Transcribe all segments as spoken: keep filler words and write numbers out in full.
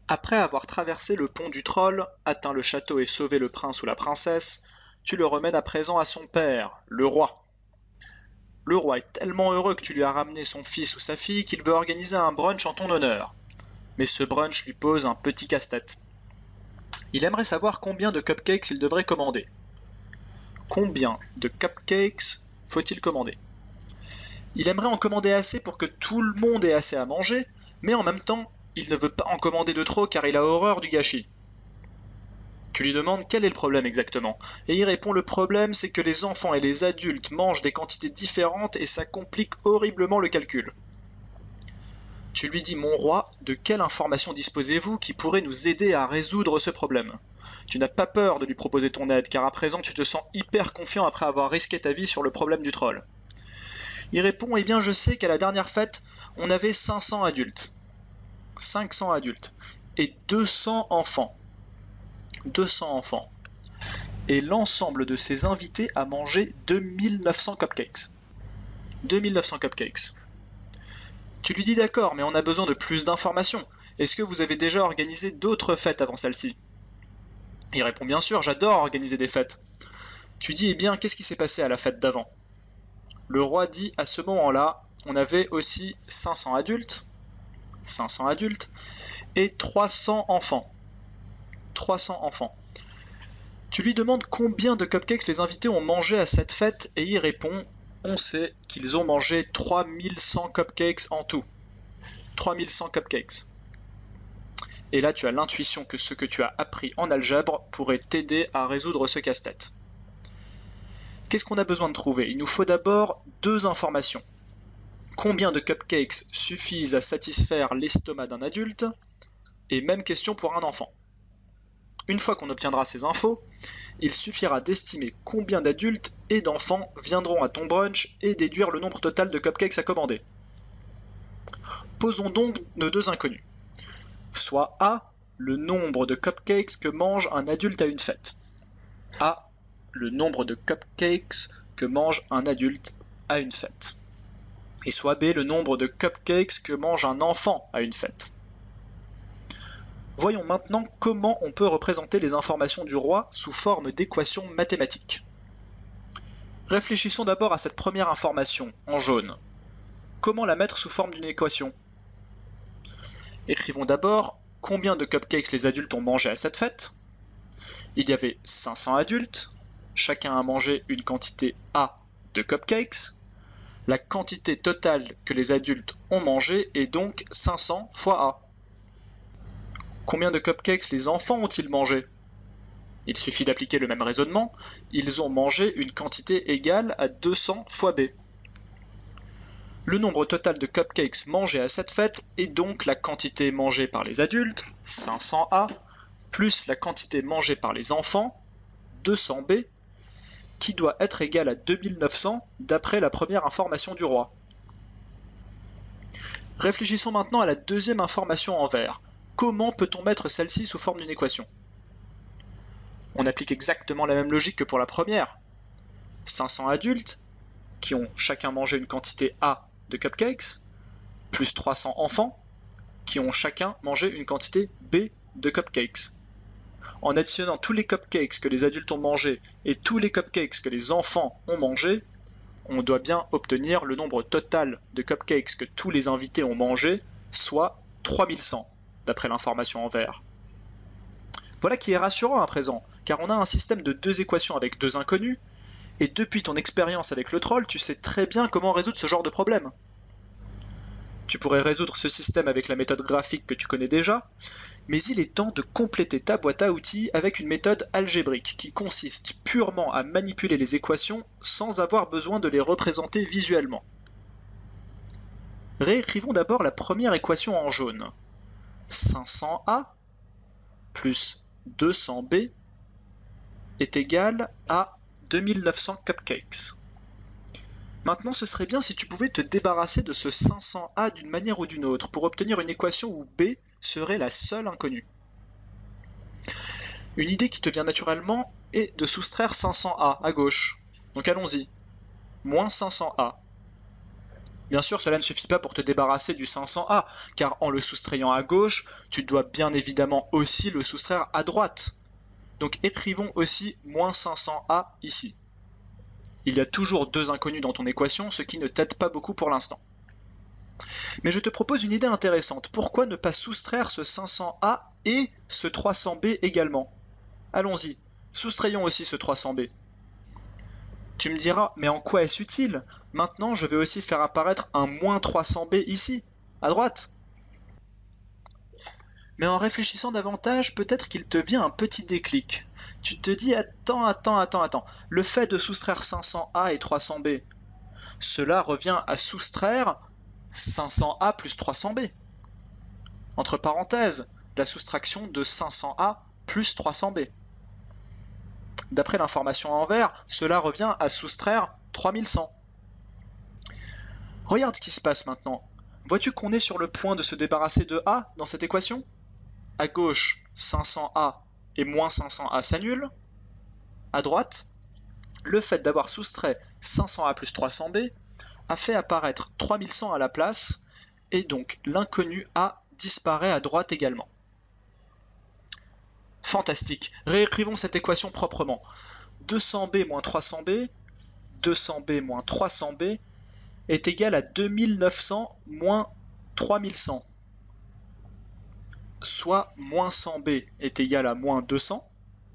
Après avoir traversé le pont du troll, atteint le château et sauvé le prince ou la princesse, tu le remènes à présent à son père, le roi. Le roi est tellement heureux que tu lui as ramené son fils ou sa fille qu'il veut organiser un brunch en ton honneur. Mais ce brunch lui pose un petit casse-tête. Il aimerait savoir combien de cupcakes il devrait commander. Combien de cupcakes faut-il commander? Il aimerait en commander assez pour que tout le monde ait assez à manger, mais en même temps, il ne veut pas en commander de trop car il a horreur du gâchis. Tu lui demandes quel est le problème exactement, et il répond le problème c'est que les enfants et les adultes mangent des quantités différentes et ça complique horriblement le calcul. Tu lui dis mon roi, de quelle information disposez-vous qui pourrait nous aider à résoudre ce problème? Tu n'as pas peur de lui proposer ton aide car à présent tu te sens hyper confiant après avoir risqué ta vie sur le problème du troll. Il répond eh bien je sais qu'à la dernière fête on avait cinq cents adultes. cinq cents adultes et deux cents enfants. deux cents enfants. Et l'ensemble de ces invités a mangé deux mille neuf cents cupcakes. deux mille neuf cents cupcakes. Tu lui dis d'accord, mais on a besoin de plus d'informations. Est-ce que vous avez déjà organisé d'autres fêtes avant celle-ci? Il répond bien sûr, j'adore organiser des fêtes. Tu dis eh bien, qu'est-ce qui s'est passé à la fête d'avant? Le roi dit à ce moment-là, on avait aussi cinq cents adultes, cinq cents adultes, et trois cents enfants. trois cents enfants. Tu lui demandes combien de cupcakes les invités ont mangé à cette fête et il répond on sait qu'ils ont mangé trois mille cent cupcakes en tout. trois mille cent cupcakes. Et là tu as l'intuition que ce que tu as appris en algèbre pourrait t'aider à résoudre ce casse-tête. Qu'est-ce qu'on a besoin de trouver? Il nous faut d'abord deux informations. Combien de cupcakes suffisent à satisfaire l'estomac d'un adulte? Et même question pour un enfant. Une fois qu'on obtiendra ces infos, il suffira d'estimer combien d'adultes et d'enfants viendront à ton brunch et déduire le nombre total de cupcakes à commander. Posons donc nos deux inconnus. Soit A, le nombre de cupcakes que mange un adulte à une fête. A, le nombre de cupcakes que mange un adulte à une fête. Et soit B, le nombre de cupcakes que mange un enfant à une fête. Voyons maintenant comment on peut représenter les informations du roi sous forme d'équations mathématiques. Réfléchissons d'abord à cette première information, en jaune. Comment la mettre sous forme d'une équation? Écrivons d'abord combien de cupcakes les adultes ont mangé à cette fête. Il y avait cinq cents adultes, chacun a mangé une quantité A de cupcakes. La quantité totale que les adultes ont mangé est donc cinq cents fois A. Combien de cupcakes les enfants ont-ils mangé? Il suffit d'appliquer le même raisonnement, ils ont mangé une quantité égale à deux cents fois B. Le nombre total de cupcakes mangés à cette fête est donc la quantité mangée par les adultes, cinq cents A, plus la quantité mangée par les enfants, deux cents B, qui doit être égale à deux mille neuf cents d'après la première information du roi. Réfléchissons maintenant à la deuxième information en vert. Comment peut-on mettre celle-ci sous forme d'une équation? On applique exactement la même logique que pour la première. cinq cents adultes, qui ont chacun mangé une quantité A de cupcakes, plus trois cents enfants, qui ont chacun mangé une quantité B de cupcakes. En additionnant tous les cupcakes que les adultes ont mangés et tous les cupcakes que les enfants ont mangés, on doit bien obtenir le nombre total de cupcakes que tous les invités ont mangé, soit trois mille cent. D'après l'information en vert. Voilà qui est rassurant à présent, car on a un système de deux équations avec deux inconnus, et depuis ton expérience avec le troll, tu sais très bien comment résoudre ce genre de problème. Tu pourrais résoudre ce système avec la méthode graphique que tu connais déjà, mais il est temps de compléter ta boîte à outils avec une méthode algébrique qui consiste purement à manipuler les équations sans avoir besoin de les représenter visuellement. Réécrivons d'abord la première équation en jaune. cinq cents A plus deux cents B est égal à deux mille neuf cents cupcakes. Maintenant, ce serait bien si tu pouvais te débarrasser de ce cinq cents A d'une manière ou d'une autre pour obtenir une équation où B serait la seule inconnue. Une idée qui te vient naturellement est de soustraire cinq cents A à gauche. Donc allons-y. Moins cinq cents A. Bien sûr, cela ne suffit pas pour te débarrasser du cinq cents A, car en le soustrayant à gauche, tu dois bien évidemment aussi le soustraire à droite. Donc écrivons aussi moins cinq cents A ici. Il y a toujours deux inconnus dans ton équation, ce qui ne t'aide pas beaucoup pour l'instant. Mais je te propose une idée intéressante. Pourquoi ne pas soustraire ce cinq cents A et ce trois cents B également? Allons-y, soustrayons aussi ce trois cents B. Tu me diras, mais en quoi est-ce utile? Maintenant, je vais aussi faire apparaître un moins trois cents B ici, à droite. Mais en réfléchissant davantage, peut-être qu'il te vient un petit déclic. Tu te dis, attends, attends, attends, attends, le fait de soustraire cinq cents A et trois cents B, cela revient à soustraire cinq cents A plus trois cents B. Entre parenthèses, la soustraction de cinq cents A plus trois cents B. D'après l'information en vert, cela revient à soustraire trois mille cent. Regarde ce qui se passe maintenant. Vois-tu qu'on est sur le point de se débarrasser de A dans cette équation? À gauche, cinq cents A et moins cinq cents A s'annulent. À droite, le fait d'avoir soustrait cinq cents A plus trois cents B a fait apparaître trois mille cent à la place, et donc l'inconnu A disparaît à droite également. Fantastique. Réécrivons cette équation proprement. deux cents B moins trois cents B, deux cents B moins trois cents B est égal à deux mille neuf cents moins trois mille cent. Soit moins cent B est égal à moins deux cents,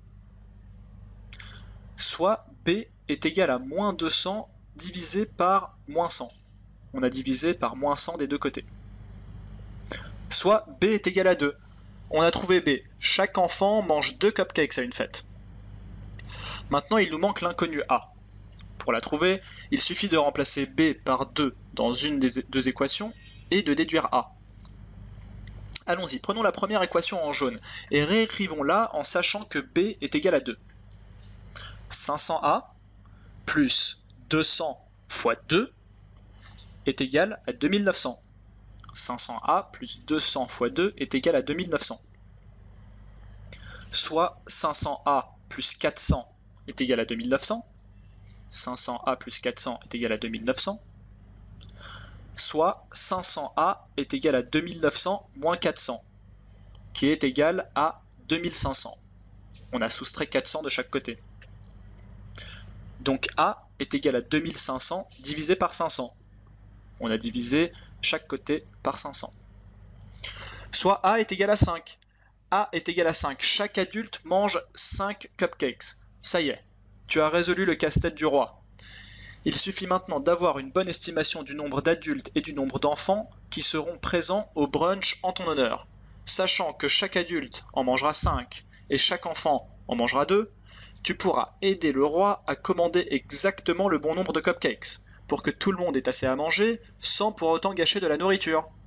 soit B est égal à moins deux cents divisé par moins cent. On a divisé par moins cent des deux côtés. Soit B est égal à deux. On a trouvé B. Chaque enfant mange deux cupcakes à une fête. Maintenant, il nous manque l'inconnu A. Pour la trouver, il suffit de remplacer B par deux dans une des deux équations et de déduire A. Allons-y, prenons la première équation en jaune et réécrivons-la en sachant que B est égal à deux. cinq cents A plus deux cents fois deux est égal à deux mille neuf cents. cinq cents A plus deux cents fois deux est égal à deux mille neuf cents. Soit cinq cents A plus quatre cents est égal à deux mille neuf cents. cinq cents A plus quatre cents est égal à deux mille neuf cents. Soit cinq cents A est égal à deux mille neuf cents moins quatre cents, qui est égal à deux mille cinq cents. On a soustrait quatre cents de chaque côté. Donc A est égal à deux mille cinq cents divisé par cinq cents. On a divisé chaque côté par cinq cents. Soit A est égal à cinq. A est égal à cinq. Chaque adulte mange cinq cupcakes. Ça y est, tu as résolu le casse-tête du roi. Il suffit maintenant d'avoir une bonne estimation du nombre d'adultes et du nombre d'enfants qui seront présents au brunch en ton honneur. Sachant que chaque adulte en mangera cinq et chaque enfant en mangera deux, tu pourras aider le roi à commander exactement le bon nombre de cupcakes pour que tout le monde ait assez à manger sans pour autant gâcher de la nourriture.